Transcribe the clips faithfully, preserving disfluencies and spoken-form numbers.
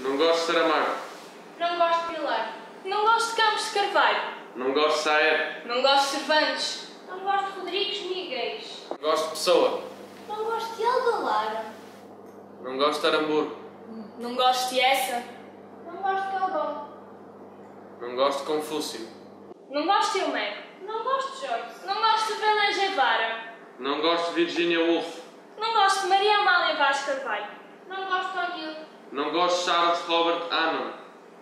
Não gosto de Saramago. Não gosto de Pilar. Não gosto de Campos de Carvalho. Não gosto de Saer. Não gosto de Cervantes. Não gosto de Rodrigues Miguéis. Não gosto de Pessoa. Não gosto de Algalara. Não gosto de Aramburu. Não gosto de Essa. Não gosto de Calvão. Não gosto de Confúcio. Não gosto de Homero. Não gosto de Joyce. Não gosto de Belém Guevara. Não gosto de Virginia Woolf. Não gosto de Maria Amália Vaz Carvalho. Não gosto de O'Neill. Não gosto de Charles Robert Annan.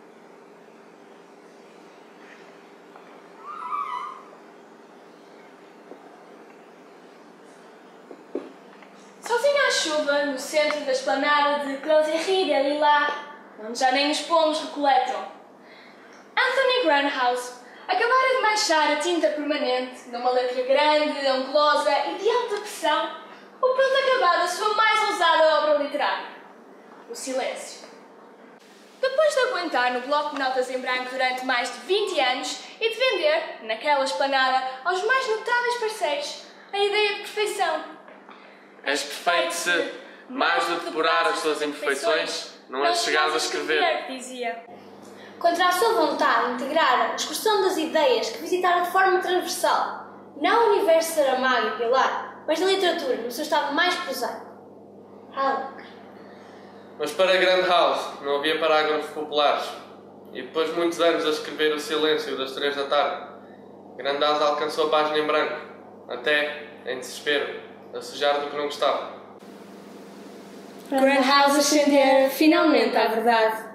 Sozinha à chuva, no centro da esplanada de Closerie de Lila, onde já nem os pomos recoletam. Anthony Grandhouse acabara de manchar a tinta permanente numa letra grande, angulosa e de alta pressão, o pronto acabado a sua mais ousada obra literária, O Silêncio. Depois de aguentar no bloco de notas em branco durante mais de vinte anos e de vender, naquela esplanada, aos mais notáveis parceiros, a ideia de perfeição. És perfeito se, mais do que depurar as tuas imperfeições, não és chegado a escrever. Dizia. Contra a sua vontade, integrara a excursão das ideias que visitara de forma transversal, não o universo Saramago e Pilar, mas da literatura, no seu estado mais prosaico. Halleck. Mas para Grandhouse não havia parágrafos populares. E depois de muitos anos a escrever O Silêncio das três da tarde, Grandhouse alcançou a página em branco, até, em desespero, a sujar do que não gostava. Grandhouse ascendera finalmente à verdade.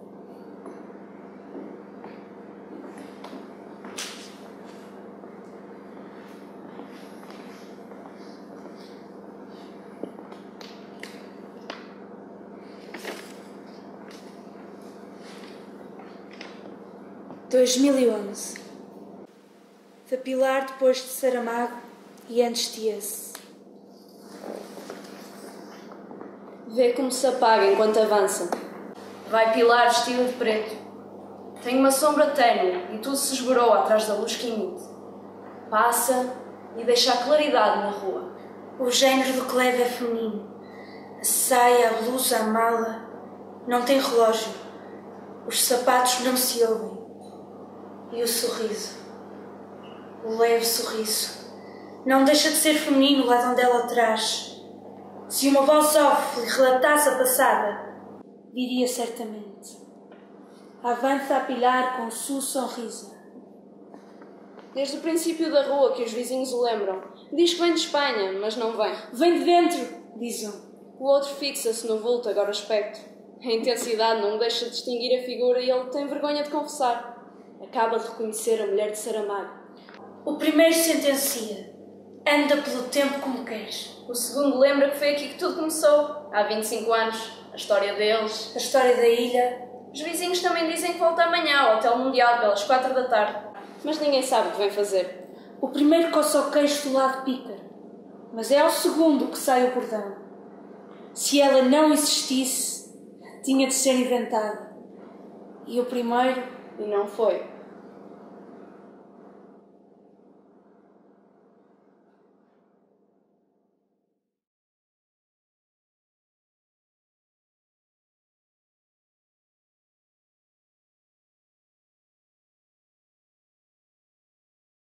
dois mil e onze. De Pilar depois de Saramago e antes de esse. Vê como se apaga enquanto avança. Vai Pilar vestida de preto. Tem uma sombra tênue e tudo se esverou atrás da luz que emite. Passa e deixa a claridade na rua. O género do que leva é feminino. A saia, a blusa, a mala. Não tem relógio. Os sapatos não se ouvem. E o sorriso. O leve sorriso. Não deixa de ser feminino lá de onde ela traz. Se uma voz off lhe relatasse a passada, diria certamente: avança a Pilar com o seu sorriso. Desde o princípio da rua que os vizinhos o lembram. Diz que vem de Espanha, mas não vem. Vem de dentro, diz um. O outro fixa-se no vulto, agora aspecto. A intensidade não o deixa de distinguir a figura e ele tem vergonha de confessar. Acaba de reconhecer a mulher de Saramago. O primeiro sentencia: anda pelo tempo como queres. O segundo lembra que foi aqui que tudo começou, há vinte e cinco anos. A história deles. A história da ilha. Os vizinhos também dizem que volta amanhã ao Hotel Mundial pelas quatro da tarde. Mas ninguém sabe o que vem fazer. O primeiro coça o queixo do lado pícaro, mas é ao segundo que sai o bordão. Se ela não existisse, tinha de ser inventada. E o primeiro... E não foi.